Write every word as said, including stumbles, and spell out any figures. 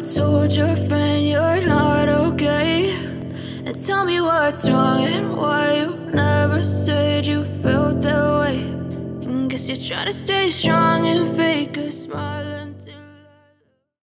told your friend you're not okay? And tell me what's wrong and why you never said you felt that way. And guess you're trying to stay strong and fake a smile until